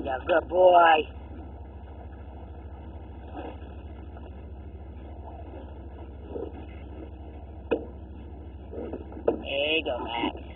you're a good boy. There you go, Max.